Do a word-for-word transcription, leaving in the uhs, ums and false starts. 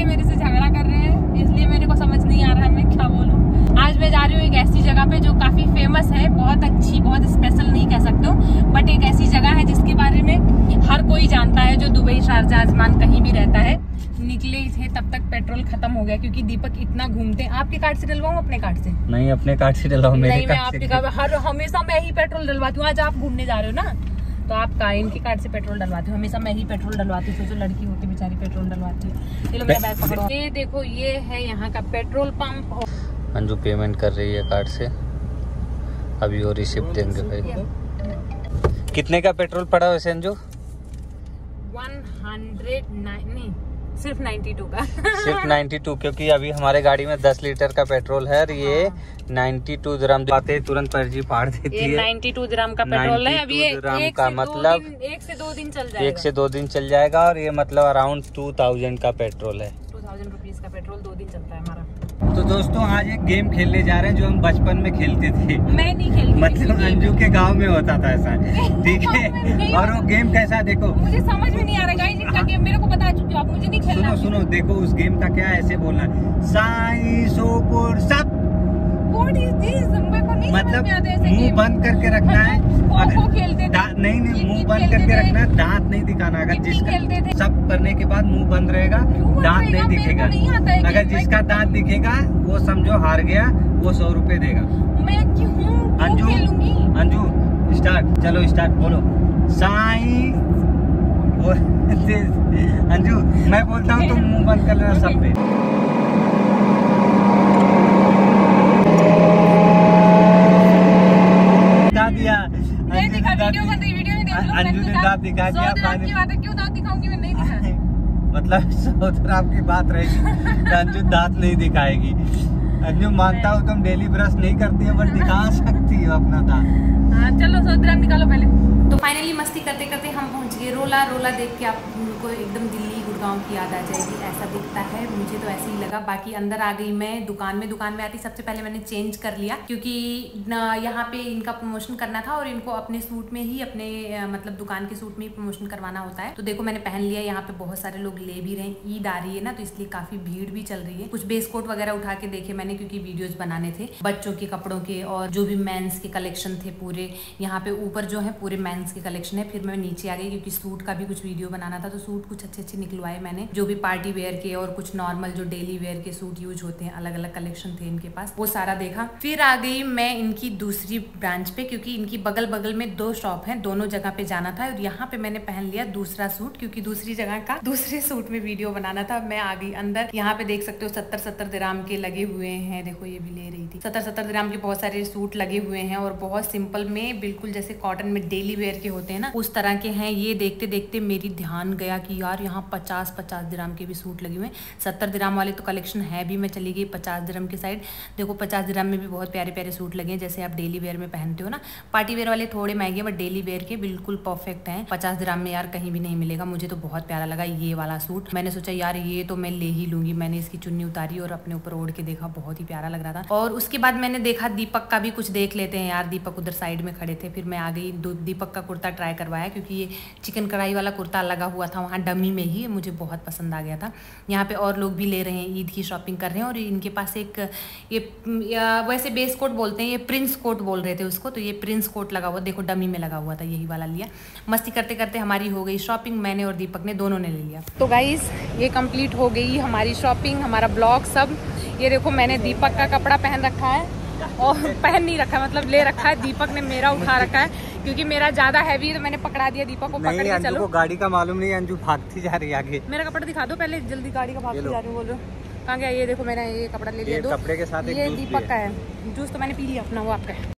ये मेरे से झगड़ा कर रहे हैं, इसलिए मेरे को समझ नहीं आ रहा है मैं क्या बोलूं। आज मैं जा रही हूँ एक ऐसी जगह पे जो काफी फेमस है, बहुत अच्छी, बहुत स्पेशल नहीं कह सकते हो, बट एक ऐसी जगह है जिसके बारे में हर कोई जानता है जो दुबई, शारजाह, अजमान कहीं भी रहता है। निकले थे तब तक पेट्रोल खत्म हो गया, क्योंकि दीपक इतना घूमते हैं। आपके कार्ड से डलवाऊं अपने कार्ड से? नहीं, अपने कार्ड से डलवाओ। मेरे नहीं, मैं आपके कार्ड हर हमेशा मैं ही पेट्रोल डलवाती हूँ। आज आप घूमने जा रहे हो ना, तो आप का इनके कार्ड से पेट्रोल डलवाते हो। हमेशा मैं ही पेट्रोल डलवाती हूँ, सोचो लड़की होती बेचारी पेट्रोल डलवाती है। चलो मेरा बैग पकड़ो। ये देखो, ये है यहाँ का पेट्रोल पंप। अंजू पेमेंट कर रही है कार्ड से, अभी वो रिसिप्ट देंगे भाई। कितने का पेट्रोल पड़ा वैसे अंजू? वन हंड्रेड नहीं, सिर्फ बानवे का। सिर्फ बानवे, क्योंकि अभी हमारे गाड़ी में दस लीटर का पेट्रोल है और ये बानवे दिरहम आते तुरंत पर्ची फाड़ देती है। बानवे दिरहम का पेट्रोल है। अभी ये एक का से मतलब एक से दो दिन चल जाएगा। एक से दो दिन चल जाएगा और ये मतलब अराउंड टू थाउजेंड का पेट्रोल है। टू थाउजेंड रुपीज का पेट्रोल दो दिन चलता है हमारा। तो दोस्तों आज एक गेम खेलने जा रहे हैं जो हम बचपन में खेलते थे। मैं नहीं खेलती, मतलब अंजू के गांव में होता था ऐसा, ठीक है। और वो गेम कैसा, देखो मुझे समझ में नहीं आ रहा गाइस, इनका गेम मेरे को बता चुके हो आप, मुझे नहीं खेलना। सुनो सुनो, देखो उस गेम का क्या ऐसे बोलना है, साई सोपुर सब। What is this? मेरे को नहीं मतलब समझ में आता ऐसे मुंह गेम। बंद करके रखना है। खो खो खेलते थे। नहीं नहीं, मुंह बंद करके रखना है, दांत नहीं दिखाना। अगर जिसका सब करने के बाद मुंह बंद रहेगा, दांत नहीं दिखेगा। अगर जिसका दांत दिखेगा वो समझो हार गया, वो सौ रुपए देगा। मैं क्यों अंजू खेलूंगी? अंजू स्टार्ट, चलो स्टार्ट, बोलो साई। अंजू मैं बोलता हूँ तुम मुंह बंद कर लेना सब पे। दिया वीडियो बन रही, वीडियो में देख लो। अंजू ने दांत दिखा दिया। की बात है, क्यों दांत दिखाऊंगी? मैं नहीं दिखा। मतलब सौ ग्राम की बात रहेगी तो अंजू दांत नहीं दिखाएगी। अंजू मानता हूँ तुम डेली ब्रश नहीं करती है, बट दिखा सकती हो अपना दांत। हाँ चलो सौ ग्राम निकालो पहले। तो फाइनली मस्ती करते करते हम पहुंच गए। रोला रोला देख के आपको एकदम दिल्ली गुड़गांव की याद आ जाएगी, ऐसा दिखता है। मुझे तो ऐसे ही लगा। बाकी अंदर आ गई मैं दुकान में। दुकान में आती सबसे पहले मैंने चेंज कर लिया, क्योंकि यहाँ पे इनका प्रमोशन करना था और इनको अपने सूट में ही, अपने मतलब दुकान के सूट में ही प्रमोशन करवाना होता है। तो देखो मैंने पहन लिया। यहाँ पे बहुत सारे लोग ले भी रहे हैं, ईद आ रही है ना, तो इसलिए काफी भीड़ भी चल रही है। कुछ बेस कोट वगैरह उठा के देखे मैंने, क्योंकि वीडियोज बनाने थे बच्चों के कपड़ों के और जो भी मेंस के कलेक्शन थे पूरे। यहाँ पे ऊपर जो है पूरे मेंस के कलेक्शन है। फिर मैं नीचे आ गई क्योंकि सूट का भी कुछ वीडियो बनाना था, तो सूट कुछ अच्छे अच्छे निकलवाए मैंने, जो भी पार्टी वेयर के और कुछ नॉर्मल जो डेली वेयर के सूट यूज होते हैं, अलग अलग कलेक्शन थे इनके पास, वो सारा देखा। फिर आ गई मैं इनकी दूसरी ब्रांच पे, क्योंकि इनकी बगल बगल में दो शॉप हैं, दोनों जगह पे जाना था। और यहाँ पे मैंने पहन लिया दूसरा सूट, क्योंकि दूसरी जगह का दूसरे सूट में वीडियो बनाना था। मैं आ गई अंदर। यहाँ पे देख सकते हो सत्तर सत्तर दिरहम के लगे हुए हैं। देखो ये भी ले रही थी। सत्तर सत्तर दिरहम के बहुत सारे सूट लगे हुए हैं और बहुत सिंपल में, बिल्कुल जैसे कॉटन में डेली वेयर के होते हैं ना, उस तरह के हैं। ये देखते देखते मेरी ध्यान गया कि यार यहाँ पचास पचास दिरहम के भी सूट लगे हुए हैं। सत्तर दिरहम वाले तो कलेक्शन है भी। मैं चली गई पचास दिरहम के साइड। देखो पचास दिरहम में भी बहुत प्यारे प्यारे सूट लगे हैं, जैसे आप डेली वेयर में पहनते हो ना। पार्टी वेयर वाले थोड़े महंगे, बट डेली वेयर के बिल्कुल परफेक्ट हैं। पचास दिरहम में यार कहीं भी नहीं मिलेगा। मुझे तो बहुत प्यारा लगा ये वाला सूट। मैंने सोचा यार ये तो मैं ले ही लूंगी। मैंने इसकी चुन्नी उतारी और अपने ऊपर ओढ़ के देखा, बहुत ही प्यारा लग रहा था। और उसके बाद मैंने देखा दीपक का भी कुछ देख लेते हैं यार। दीपक उधर साइड में खड़े थे। फिर मैं आ गई, दीपक का कुर्ता ट्राई करवाया, क्योंकि ये चिकन कढ़ाई वाला कुर्ता लगा हुआ था वहाँ डमी में ही, मुझे बहुत पसंद आ गया था। यहाँ पे और लोग भी ले रहे हैं, ईद की शॉपिंग कर रहे हैं। और इनके पास एक ये वैसे बेस कोट बोलते हैं, ये प्रिंस कोट बोल रहे थे उसको, तो ये प्रिंस कोट लगा हुआ, देखो डमी में लगा हुआ था, यही वाला लिया। मस्ती करते करते हमारी हो गई शॉपिंग। मैंने और दीपक ने दोनों ने ले लिया। तो गाइस ये कंप्लीट हो गई हमारी शॉपिंग, हमारा ब्लॉग सब। ये देखो मैंने दीपक का कपड़ा पहन रखा है, और पहन नहीं रखा मतलब ले रखा है। दीपक ने मेरा उठा रखा है, क्योंकि मेरा ज्यादा हैवी है तो मैंने पकड़ा दिया दीपक को। पकड़ के चलो। गाड़ी का मालूम नहीं, अंजू भागती जा रही है आगे। मेरा कपड़ा दिखा दो पहले जल्दी, गाड़ी का भागती जा रही हूँ बोल रहे हो। कहाँ गया? ये देखो मैंने ये कपड़ा ले लिया। कपड़े के साथ ये दीपक का है। जूस तो मैंने पी लिया अपना, वो आपका है।